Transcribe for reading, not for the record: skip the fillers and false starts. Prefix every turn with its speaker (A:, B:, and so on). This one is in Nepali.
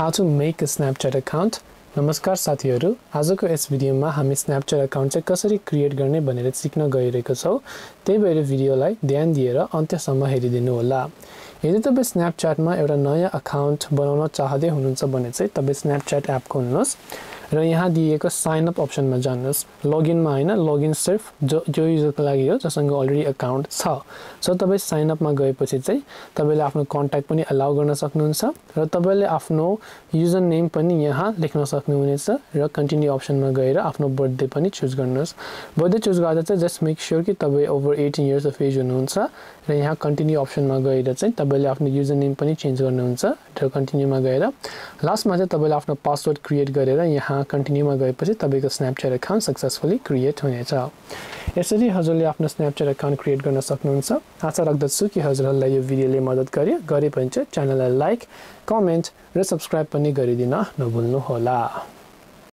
A: How to make a Snapchat account. नमस्कार साथीहरु, आजको यस भिडियोमा हामी स्न्यापच्याट अकाउन्ट चाहिँ कसरी क्रिएट गर्ने भनेर सिक्न गइरहेको छौं। त्यही भएर भिडियोलाई ध्यान दिएर अन्त्यसम्म हेरिदिनु होला। यदि तपाई स्न्यापच्याटमा एउटा नयाँ अकाउन्ट बनाउन चाहदै हुनुहुन्छ भने चाहिँ तपाई स्न्यापच्याट एप खोल्नुस् र यहाँ दिएको साइन अप अप्सनमा जानुस्। लगइनमा हैन, लगइन सिर्फ जो युजरको लागि हो जससँग अलरेडी अकाउन्ट छ। सो तपाई साइन अपमा गएपछि चाहिँ तपाईले आफ्नो कन्ट्याक्ट पनि अलाउ गर्न सक्नुहुन्छ र तपाईले आफ्नो युजर नेम पनि यहाँ लेख्न सक्नुहुनेछ र कन्टिन्यू अप्सनमा गएर आफ्नो बर्थडे पनि चुज गर्नुस्। बर्थडे चुज गर्दा चाहिँ जस्ट मेक श्योर कि तपाई ओभर 18 इयर्स अफ एज हुनुहुन्छ र यहाँ कन्टिन्यू अप्सनमा गएर चाहिँ तपाईले आफ्नो युजर नेम पनि चेन्ज गर्नुहुन्छ र कन्टिन्यूमा गएर लास्टमा चाहिँ तपाईले आफ्नो पासवर्ड क्रिएट गरेर यहाँ कन्टिन्यूमा गएपछि तपाईको स्न्यापच्याट अकाउन्ट सक्सेसफुली क्रिएट हुनेछ। यसरी हजुरले आफ्नो स्न्यापच्याट अकाउन्ट क्रिएट गर्न सक्नुहुन्छ। आशा राख्दछु कि हजुरहरूलाई यो भिडियोले मद्दत गरे पनि चाहिँ च्यानललाई लाइक, कमेन्ट र सब्स्क्राइब पनि गरिदिन नभुल्नु होला।